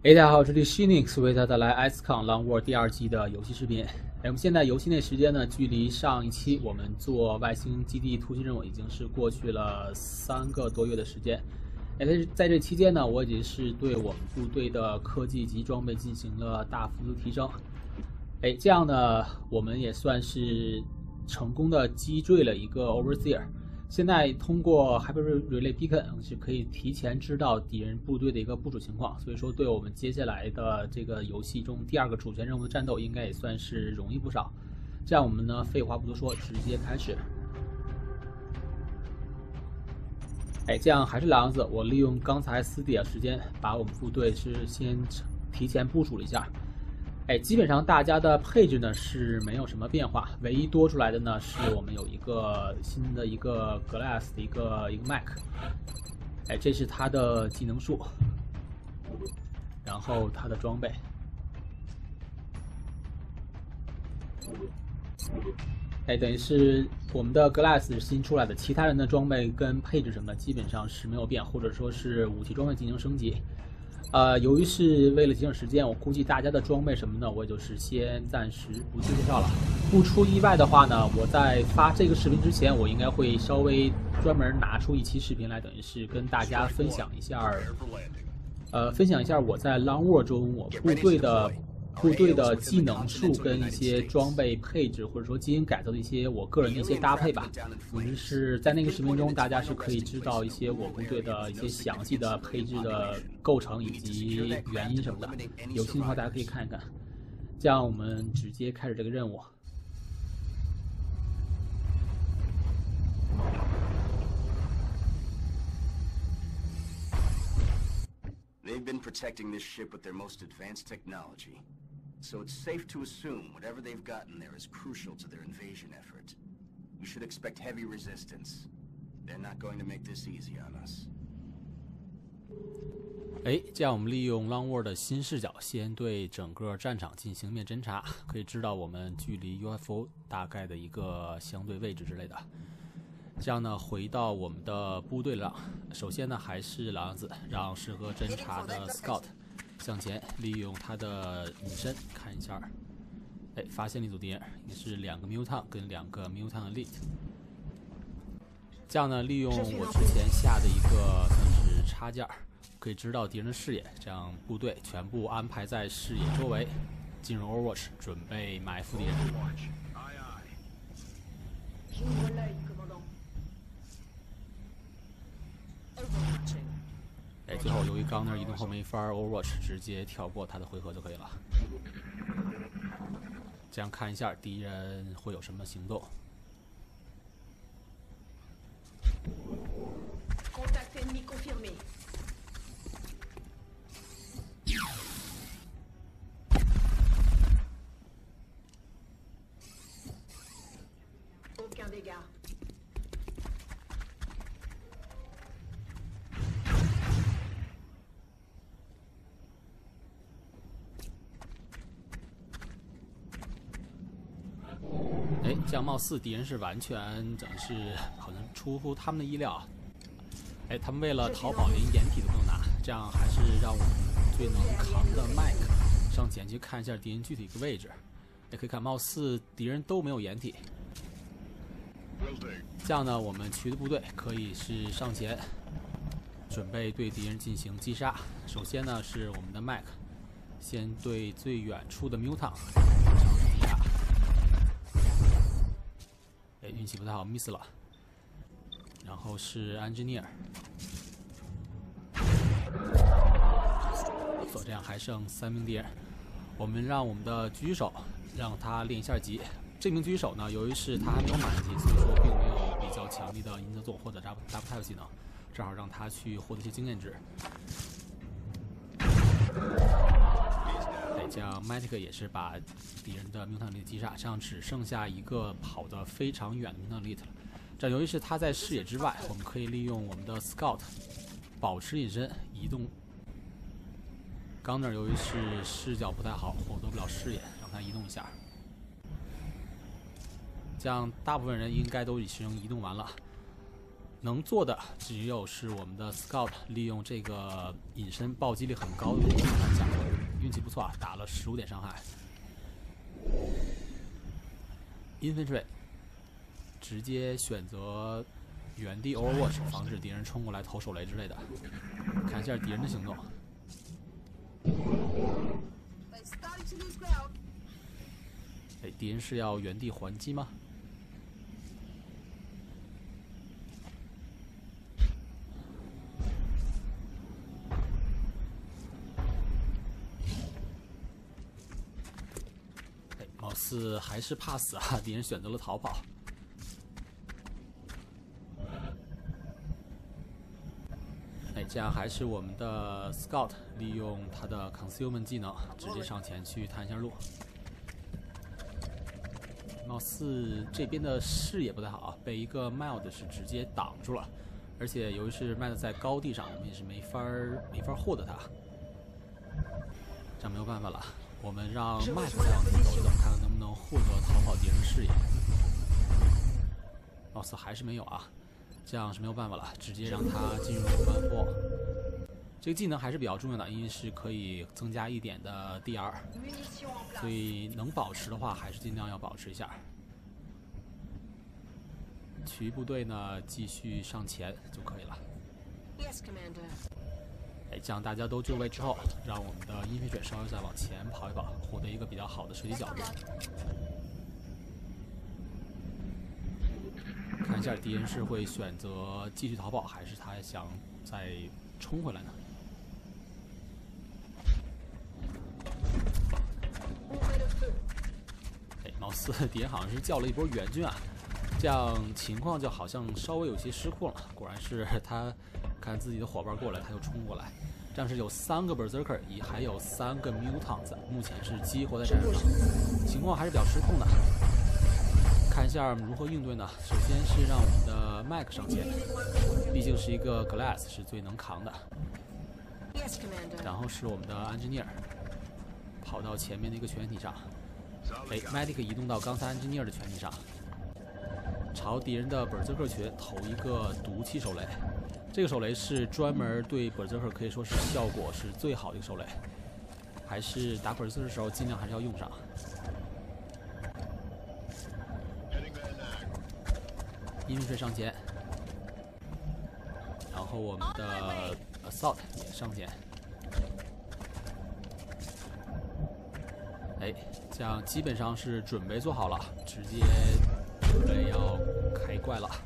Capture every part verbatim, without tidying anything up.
哎，大家好，这里是 Shinix 为大家带来 X COM Long War 第二季的游戏视频。哎，我们现在游戏内时间呢，距离上一期我们做外星基地突袭任务已经是过去了三个多月的时间。哎，在在这期间呢，我已经是对我们部队的科技及装备进行了大幅度提升。哎，这样呢，我们也算是成功的击坠了一个 Overseer。现在通过 Hyper Relay Beacon 是可以提前知道敌人部队的一个部署情况，所以说对我们接下来的这个游戏中第二个主线任务的战斗应该也算是容易不少。这样我们呢，废话不多说，直接开始。哎，这样还是老样子，我利用刚才私底下时间，把我们部队是先提前部署了一下。哎，基本上大家的配置呢是没有什么变化，唯一多出来的呢是我们有一个新的一个 Glass 的一个一个 Mac， 哎，这是它的技能树，然后它的装备，哎，等于是我们的 Glass 是新出来的，其他人的装备跟配置什么的基本上是没有变，或者说是武器装备进行升级。呃，由于是为了节省时间，我估计大家的装备什么呢，我也就是先暂时不去介绍了。不出意外的话呢，我在发这个视频之前，我应该会稍微专门拿出一期视频来，等于是跟大家分享一下，呃，分享一下我在 Long War 中我部队的部队的技能树跟一些装备配置，或者说基因改造的一些我个人的一些搭配吧。总之是在那个视频中，大家是可以知道一些我部队的一些详细的配置的构成以及原因什么的。有兴趣的话，大家可以看一看。这样我们直接开始这个任务。 They've been protecting this ship with their most advanced technology. So it's safe to assume whatever they've gotten there is crucial to their invasion effort. We should expect heavy resistance. They're not going to make this easy on us. 哎，这样我们利用 Long War 的新视角，先对整个战场进行面侦查，可以知道我们距离 U F O 大概的一个相对位置之类的。这样呢，回到我们的部队上，首先呢还是老样子，让适合侦查的 Scout 向前，利用他的隐身看一下，哎，发现了一组敌人，也是两个 Mutant 跟两个 Mutant Elite。这样呢，利用我之前下的一个算是插件，可以知道敌人的视野，这样部队全部安排在视野周围，进入 Overwatch， 准备埋伏敌人。哎，最后由于刚那移动后没法 Overwatch， 直接跳过他的回合就可以了。这样看一下敌人会有什么行动。哎，这样貌似敌人是完全整是好像出乎他们的意料。哎，他们为了逃跑连掩体都不能拿，这样还是让我们最能扛的麦克上前去看一下敌人具体一个位置。也可以看，貌似敌人都没有掩体。这样呢，我们区的部队可以是上前，准备对敌人进行击杀。首先呢，是我们的麦克先对最远处的 Mutant 尝试击杀。哎，运气不太好 ，miss 了。然后是 Engineer， 不错，这样还剩三名敌人。我们让我们的狙击手让他练一下级。这名狙击手呢，由于是他还没有满级，所以说并没有比较强力的银色纵或者 double double tap 技能，正好让他去获得一些经验值。这样 Matic 也是把敌人的 Mutant Elite 击杀，这样只剩下一个跑得非常远的 Mutant Elite 了。这由于是他在视野之外，我们可以利用我们的 Scout 保持隐身移动。刚那由于是视角不太好，获得不了视野，让他移动一下。这样大部分人应该都已经移动完了。 能做的只有是我们的 Scout 利用这个隐身暴击力很高的武器看下，运气不错啊，打了十五点伤害。Infantry 直接选择原地 Overwatch， 防止敌人冲过来投手雷之类的。看一下敌人的行动。哎，敌人是要原地还击吗？哎，貌似还是怕死啊！敌人选择了逃跑。哎，这样还是我们的 Scout 利用他的 Concealment 技能，直接上前去探一下路。貌似这边的视野不太好啊，被一个 Mild 是直接挡住了，而且由于是 Mild 在高地上，我们也是没法没法获得它。这样没有办法了，我们让 Mac 再往前走一走，看看能不能获得逃跑敌人视野。貌似还是没有啊。这样是没有办法了，直接让他进入关货。这个技能还是比较重要的，因为是可以增加一点的 D R， 所以能保持的话还是尽量要保持一下。其余部队呢继续上前就可以了。 Yes, Commander. 哎，这样大家都就位之后，让我们的阴飞水稍微再往前跑一跑，获得一个比较好的射击角度。看一下敌人是会选择继续逃跑，还是他想再冲回来呢？哎，貌似敌人好像是叫了一波援军啊，这样情况就好像稍微有些失控了。果然是他看自己的伙伴过来，他就冲过来。这样是有三个 Berserker， 也还有三个 Mutants， 目前是激活在战场上，情况还是比较失控的。看一下如何应对呢？首先是让我们的 Mac 上前，毕竟是一个 Glass 是最能扛的。然后是我们的 Engineer 跑到前面的一个全体上，哎 ，Medic 移动到刚才 Engineer 的全体上，朝敌人的 Berserker 群投一个毒气手雷。这个手雷是专门对 Berserker 可以说是效果是最好的一个手雷，还是打 Berserker 的时候尽量还是要用上。阴水上前，然后我们的 Assault 也上前。哎，这样基本上是准备做好了，直接准备要开怪了。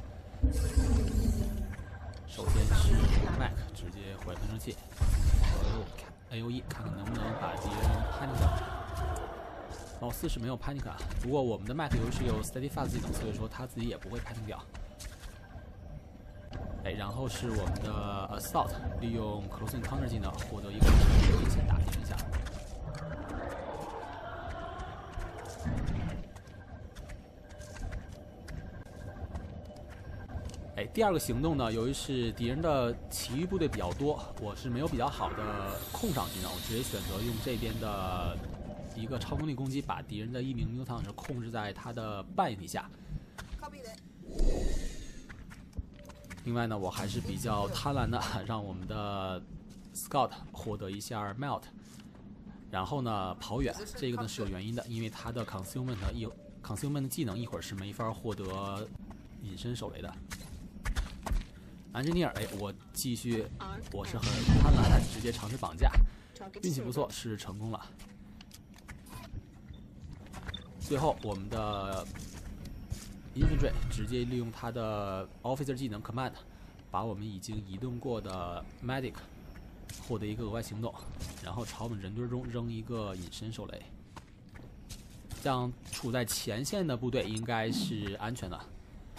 首先是 Mac 直接毁喷射器 ，A O E 看看能不能把敌人 panic 掉。貌似是没有 panic 啊，不过我们的 Mac 由于是有 Steady Fast 技能，所以说他自己也不会 panic 掉。哎，然后是我们的 Assault 利用 Close Encounter 技能获得一个危险打敌人一下。哎，第二个行动呢，由于是敌人的其余部队比较多，我是没有比较好的控场技能，我直接选择用这边的一个超能力攻击，把敌人的一名 Mutant 是控制在他的半眼底下。另外呢，我还是比较贪婪的，让我们的 Scout 获得一下 Melt， 然后呢跑远。这个呢是有原因的，因为他的 Concealment 一 Concealment 技能一会儿是没法获得隐身手雷的。Engineer， 哎，我继续，我是很贪婪的，直接尝试绑架，运气不错，是成功了。最后，我们的 Infantry 直接利用他的 Officer 技能 Command， 把我们已经移动过的 Medic 获得一个额外行动，然后朝我们人堆中扔一个隐身手雷。这样处在前线的部队应该是安全的。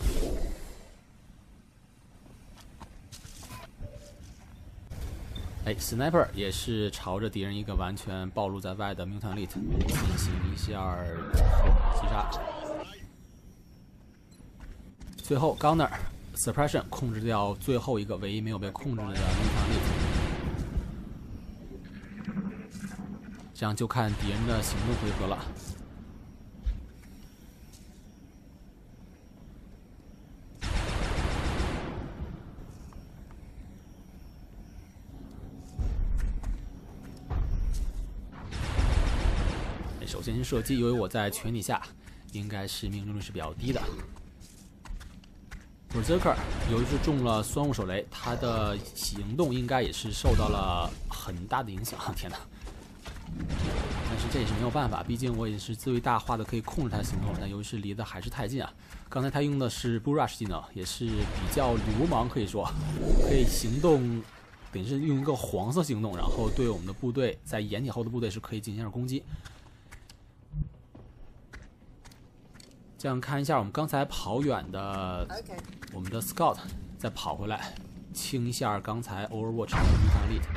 哎 ，Sniper 也是朝着敌人一个完全暴露在外的 Mutant Elite 进行一下击杀。最后 Gunner Suppression 控制掉最后一个唯一没有被控制的 Mutant Elite， 这样就看敌人的行动回合了。 首先射击，由于我在拳底下，应该是命中率是比较低的。Berserker 由于是中了酸雾手雷，他的行动应该也是受到了很大的影响。天哪！但是这也是没有办法，毕竟我也是最大化的可以控制他的行动，但由于是离得还是太近啊。刚才他用的是 Bull Rush 技能，也是比较流氓，可以说可以行动，等于是用一个黄色行动，然后对我们的部队在掩体后的部队是可以进行攻击。这样看一下，我们刚才跑远的我们的 Scout 再跑回来，清一下刚才 Overwatch 的预防力。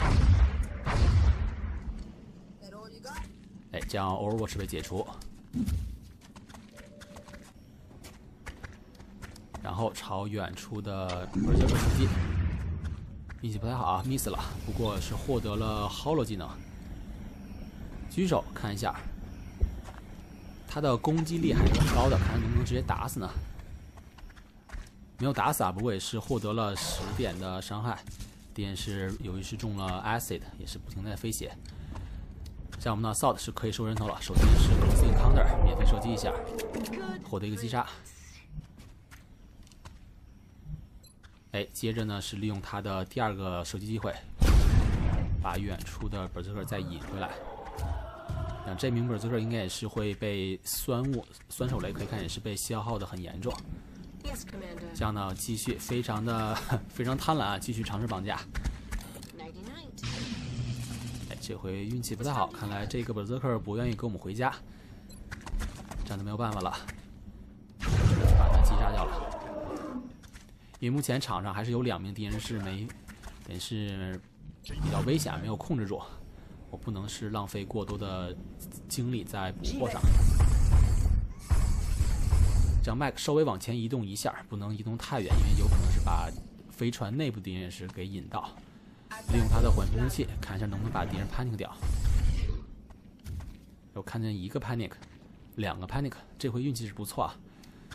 哎，这样 Overwatch 被解除，然后朝远处的 Berserker 射击，运气不太好啊 ，miss 了，不过是获得了 Hollow 技能。狙手看一下，他的攻击力还是很高的，看能不能直接打死呢？没有打死啊，不过也是获得了十点的伤害。敌人是由于是中了 Acid， 也是不停在飞血。像我们的 Assault 是可以收人头了，首先是 Close Encounter 免费射击一下，获得一个击杀。哎，接着呢是利用他的第二个射击机会，把远处的 Berserker 再引回来。那这名 Berserker 应该也是会被酸雾酸手雷，可以看也是被消耗的很严重。这样呢，继续非常的非常贪婪啊，继续尝试绑架。哎，这回运气不太好，看来这个 Berserker 不愿意跟我们回家，这样就没有办法了，把他击杀掉了。因为目前场上还是有两名敌人是没，也是比较危险，没有控制住。我不能是浪费过多的精力在捕获上。这样麦克稍微往前移动一下，不能移动太远，因为有可能是把飞船内部敌人也是给引到。利用他的缓冲器，看一下能不能把敌人 panic 掉。我看见一个 panic， 两个 panic， 这回运气是不错啊。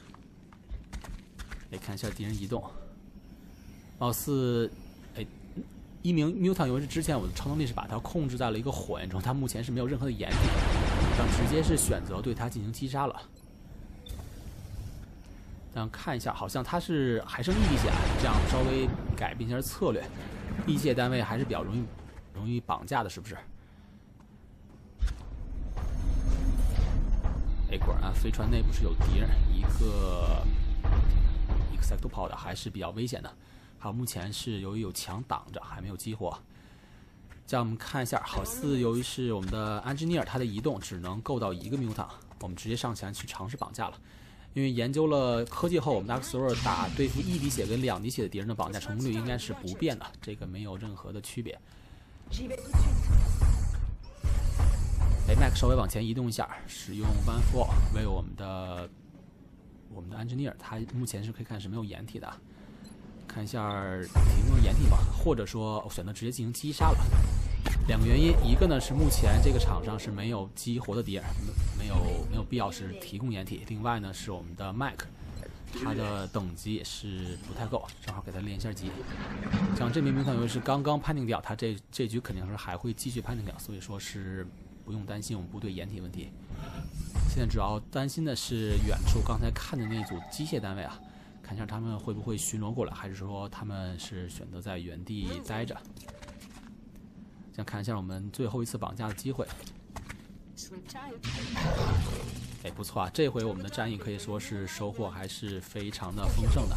来看一下敌人移动，貌似，哎，一名 Mutant 由于是之前我的超能力是把它控制在了一个火焰中，他目前是没有任何的掩体，这样直接是选择对他进行击杀了。这样看一下，好像他是还剩一滴血，这样稍微改变一下策略。一血单位还是比较容易容易绑架的，是不是？哎，果然飞船内部是有敌人，一个。Sector 跑的还是比较危险的，好，目前是由于有墙挡着，还没有激活。这样我们看一下，好似由于是我们的 Engineer， 他的移动只能够到一个 Mutant， 我们直接上前去尝试绑架了。因为研究了科技后，我们 Dark Sword 打对付一滴血跟两滴血的敌人的绑架成功率应该是不变的，这个没有任何的区别。哎 ，Mac 稍微往前移动一下，使用 One Fall 为我们的。我们的 Engineer 他目前是可以看是没有掩体的，看一下提供掩体吧，或者说我选择直接进行击杀了。两个原因，一个呢是目前这个场上是没有激活的敌人，没有没有必要是提供掩体。另外呢是我们的 Mike， 他的等级也是不太够，正好给他练一下级。像这名名团由于是刚刚判定掉，他这这局肯定是还会继续判定掉，所以说是不用担心我们部队掩体问题。现在主要担心的是远处刚才看的那组机械单位啊，看一下他们会不会巡逻过来，还是说他们是选择在原地待着。想看一下我们最后一次绑架的机会。哎，不错啊，这回我们的战役可以说是收获还是非常的丰盛的。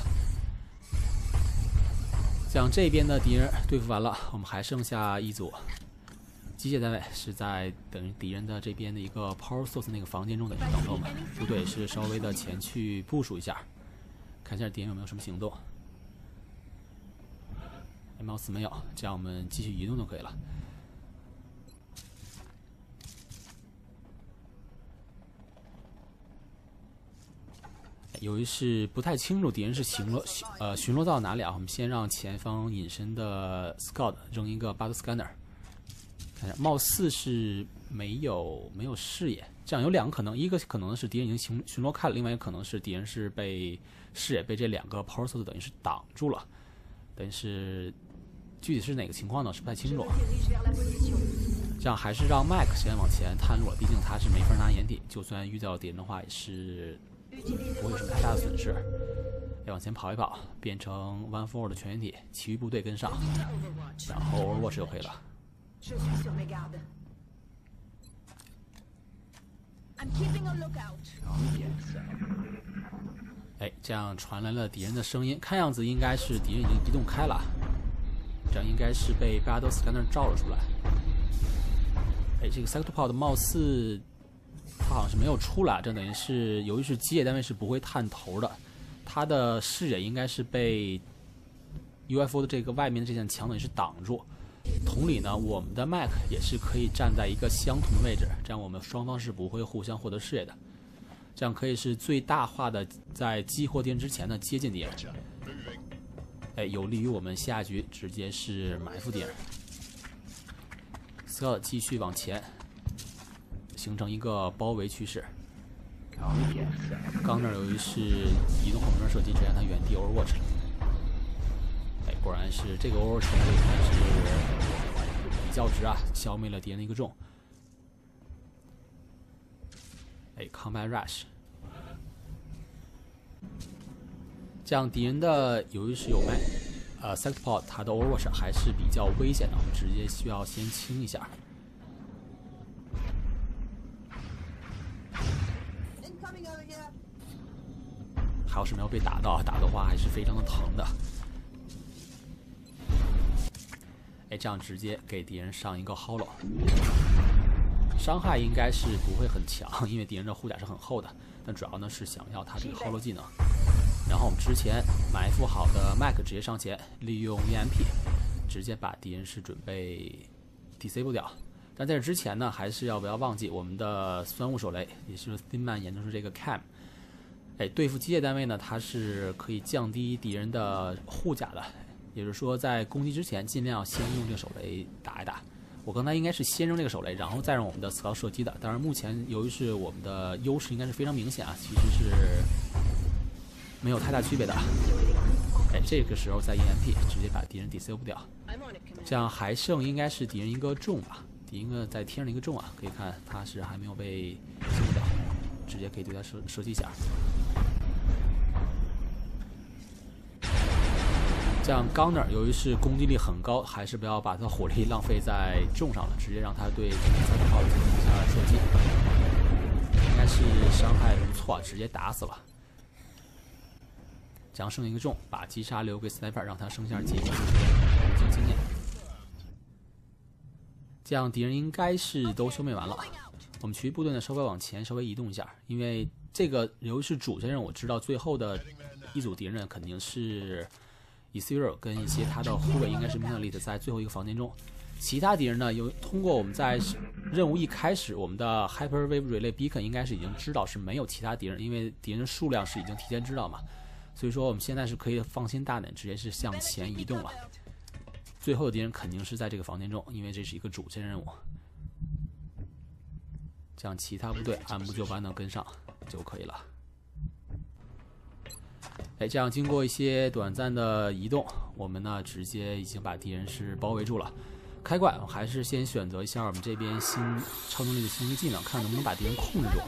像这边的敌人对付完了，我们还剩下一组。机械单位是在等于敌人的这边的一个 power source 那个房间中的等着我们，部队是稍微的前去部署一下，看一下敌人有没有什么行动。貌似没有，这样我们继续移动就可以了。由于是不太清楚敌人是巡逻呃巡逻到哪里啊，我们先让前方隐身的 Scout 扔一个 Battle Scanner。看一下，貌似是没有没有视野，这样有两个可能，一个可能是敌人已经巡巡逻开了，另外一个可能是敌人是被视野被这两个 power source 等于是挡住了，等于是具体是哪个情况呢？是不太清楚。 这样还是让 Mac 先往前探路了，毕竟他是没法拿掩体，就算遇到敌人的话也是不会有什么太大的损失。再往前跑一跑，变成 One Forward 的全掩体，其余部队跟上，然后 Overwatch 就可以了。哎，这样传来了敌人的声音，看样子应该是敌人已经移动开了，这样应该是被 Battle Scanner 照了出来。哎，这个 Sectopod 貌似它好像是没有出来，这等于是由于是机械单位是不会探头的，它的视野应该是被 U F O 的这个外面的这件墙等于是挡住。同理呢，我们的 Mac 也是可以站在一个相同的位置，这样我们双方是不会互相获得视野的。这样可以是最大化的在激活敌人之前呢接近敌人，哎，有利于我们下局直接是埋伏敌人。Scout 继续往前，形成一个包围趋势。刚那儿由于是移动火门射击，直接让他原地 Overwatch 了。哎，果然是这个 Overwatch 可以看是比较值啊，消灭了敌人的一个重。哎 ，Combat Rush。这样敌人的由于是有卖呃 Sectopod， 它的 Overwatch 还是比较危险的，我们直接需要先清一下。还有是没有被打到，打的话还是非常的疼的。哎，这样直接给敌人上一个 Hollow， 伤害应该是不会很强，因为敌人的护甲是很厚的，但主要呢是想要他这个 Hollow 技能。然后我们之前埋伏好的 Mac 直接上前，利用 E M P 直接把敌人是准备 disable 掉。但在这之前呢，还是要不要忘记我们的酸雾手雷，也是 Thinman 研究出这个 Cam。哎，对付机械单位呢，它是可以降低敌人的护甲的，也就是说在攻击之前尽量先用这个手雷打一打。我刚才应该是先扔这个手雷，然后再让我们的 Scout 射击的。当然，目前由于是我们的优势应该是非常明显啊，其实是没有太大区别的。哎，这个时候在 E M P 直接把敌人 disable 掉，这样还剩应该是敌人一个重吧，敌人一个在天上的一个重啊，可以看他是还没有被清掉，直接可以对他射射击一下。这样 Gunner 由于是攻击力很高，还是不要把他火力浪费在重上了，直接让他对三个炮进行一下射击，应该是伤害不错，直接打死了。这样剩一个重，把击杀留给 Sniper， 让他剩下几个攻击经验。这样敌人应该是都消灭完了。我们其余部队呢稍微往前稍微移动一下，因为这个由于是主线任务，我知道最后的一组敌人肯定是 Ezreal 跟一些他的护卫应该是 Monolith 在最后一个房间中。其他敌人呢，有通过我们在任务一开始，我们的 Hyperwave Relay Beacon 应该是已经知道是没有其他敌人，因为敌人的数量是已经提前知道嘛。所以说我们现在是可以放心大胆，直接是向前移动了。最后的敌人肯定是在这个房间中，因为这是一个主线任务。这样其他部队按部就班的跟上就可以了。哎，这样经过一些短暂的移动，我们呢直接已经把敌人是包围住了。开怪，我还是先选择一下我们这边新超能力的新一个技能，看能不能把敌人控制住。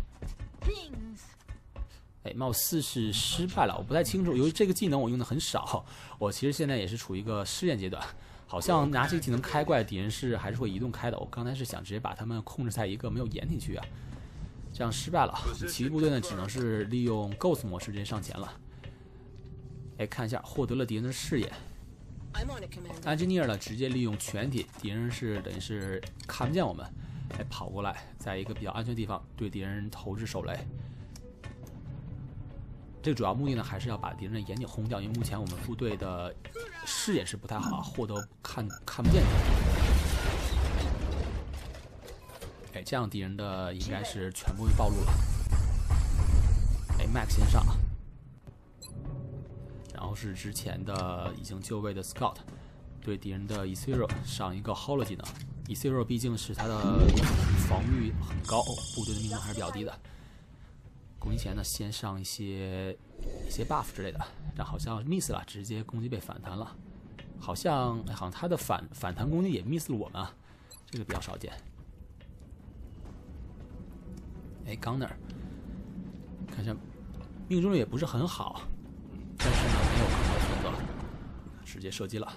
哎，貌似是失败了，我不太清楚。由于这个技能我用的很少，我其实现在也是处于一个试验阶段。好像拿这个技能开怪，敌人是还是会移动开的。我刚才是想直接把他们控制在一个没有掩体区啊，这样失败了。其余部队呢，只能是利用 Ghost 模式直接上前了。哎，看一下，获得了敌人的视野。Engineer 呢，直接利用全体，敌人是等于是看不见我们，哎，跑过来，在一个比较安全的地方对敌人投掷手雷。这个主要目的呢，还是要把敌人的眼睛轰掉，因为目前我们部队的视野是不太好，获得看看不见的。哎，这样敌人的应该是全部被暴露了。哎 ，Max 先上，然后是之前的已经就位的 Scout， 对敌人的 Ezreal 上一个 Hollow 技能。Ezreal 毕竟是他的防御很高，部队的命中还是比较低的。攻击前呢，先上一些一些 buff 之类的，然后好像 miss 了，直接攻击被反弹了。好像好像他的反反弹攻击也 miss 了我们啊， 这个比较少见。哎 ，Gunner， 看一下命中率也不是很好，但是呢没有更好的选择，直接射击了。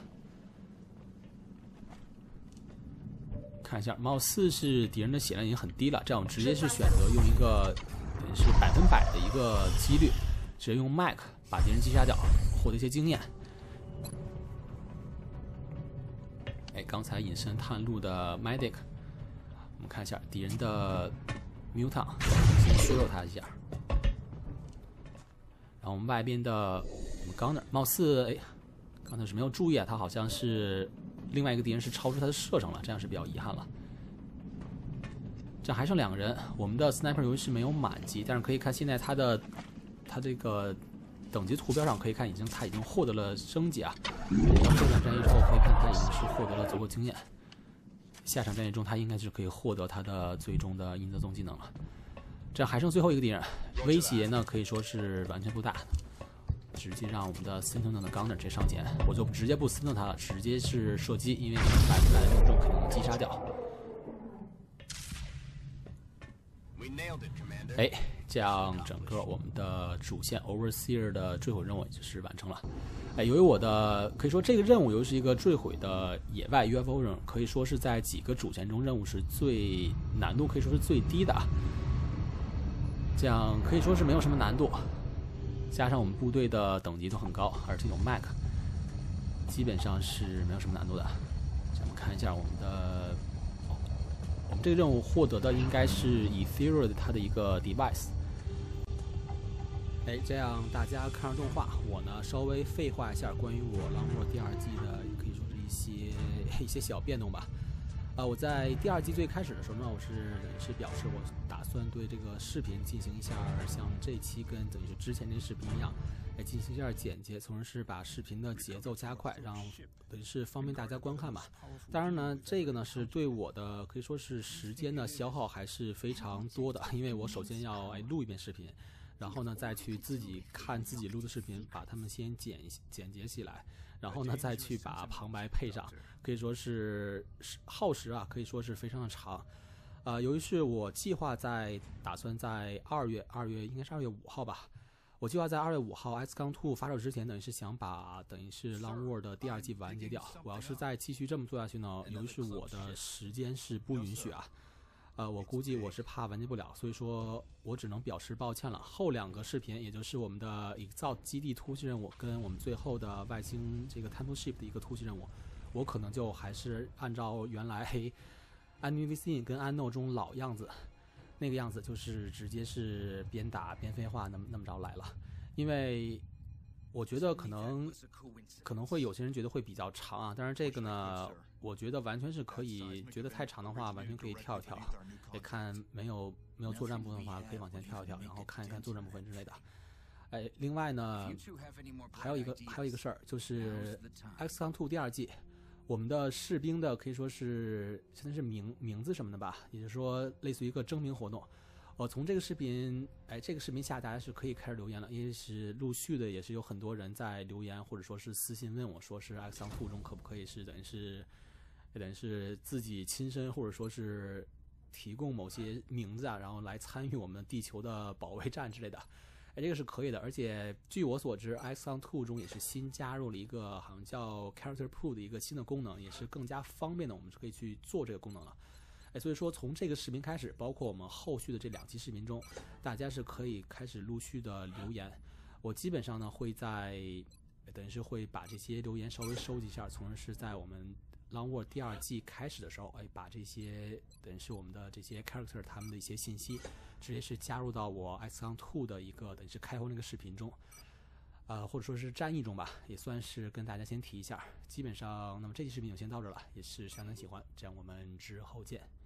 看一下，貌似是敌人的血量已经很低了，这样我们直接是选择用一个是百分百的一个几率，直接用 Mac 把敌人击杀掉，获得一些经验。哎，刚才隐身探路的 Medic， 我们看一下敌人的 Mutant， 先削弱他一下。然后我们外边的我们 Gunner， 貌似哎，刚才是没有注意啊，他好像是。另外一个敌人是超出他的射程了，这样是比较遗憾了。这样还剩两个人，我们的 Sniper 由于是没有满级，但是可以看现在他的他这个等级图标上可以看，已经他已经获得了升级啊。到这场战役之后，可以看他已经是获得了足够经验。下场战役中，他应该是可以获得他的最终的阴则宗技能了。这样还剩最后一个敌人，威胁呢可以说是完全不大。直接让我们的 Sentinel 的 Gunner 直接上前，我就直接不 Sentinel 他了，直接是射击，因为百分百的命中肯定能击杀掉。哎，这样整个我们的主线 Overseer 的坠毁任务也就是完成了。哎，由于我的可以说这个任务由于是一个坠毁的野外 U F O 任务，可以说是在几个主线中任务是最难度可以说是最低的，这样可以说是没有什么难度。加上我们部队的等级都很高，而且有 Mac， 基本上是没有什么难度的。咱们看一下我们的，哦、我们这个任务获得的应该是 Ethereal 它的一个 device。哎，这样大家看着动画，我呢稍微废话一下关于我《狼若》第二季的，可以说是一些一些小变动吧。啊、呃，我在第二季最开始的时候呢，我是是表示我打算对这个视频进行一下像这期跟等于是之前那视频一样，来进行一下剪辑，从而是把视频的节奏加快，让等于是方便大家观看吧。当然呢，这个呢是对我的可以说是时间的消耗还是非常多的，因为我首先要哎录一遍视频，然后呢再去自己看自己录的视频，把它们先剪剪辑起来。然后呢，再去把旁白配上，可以说是耗时啊，可以说是非常的长。呃，由于是我计划在打算在二月，二月应该是二月五号吧，我计划在二月五号 X COM 二发售之前，等于是想把等于是 Long War 的第二季完结掉。我要是再继续这么做下去呢，由于是我的时间是不允许啊。呃，我估计我是怕完结不了，所以说我只能表示抱歉了。后两个视频，也就是我们的 Exalt 基地突袭任务跟我们最后的外星这个 Temple Ship 的一个突袭任务，我可能就还是按照原来 Enemy Within 跟 Unknown 中老样子，那个样子就是直接是边打边废话那么那么着来了，因为我觉得可能可能会有些人觉得会比较长啊，但是这个呢，我觉得完全是可以，觉得太长的话，完全可以跳一跳。也看没有没有作战部分的话，可以往前跳一跳，然后看一看作战部分之类的。哎，另外呢，还有一个还有一个事儿，就是 X COM 二第二季，我们的士兵的可以说是现在是名名字什么的吧，也就是说类似于一个征名活动。我、呃、从这个视频，哎，这个视频下大家是可以开始留言了，因为是陆续的，也是有很多人在留言或者说是私信问我，说是 X COM 二中可不可以是等于是，等于是自己亲身或者说是提供某些名字啊，然后来参与我们地球的保卫战之类的，哎，这个是可以的。而且据我所知 ，X COM 二中也是新加入了一个好像叫 Character Pool 的一个新的功能，也是更加方便的，我们是可以去做这个功能了。哎，所以说从这个视频开始，包括我们后续的这两期视频中，大家是可以开始陆续的留言。我基本上呢会在，等于是会把这些留言稍微收集一下，从而是在我们 Long War 第二季开始的时候，哎，把这些等于是我们的这些 character 他们的一些信息，直接是加入到我 X COM 二的一个等于是开荒那个视频中。呃，或者说是战役中吧，也算是跟大家先提一下。基本上，那么这期视频就先到这了，也是相当喜欢，这样我们之后见。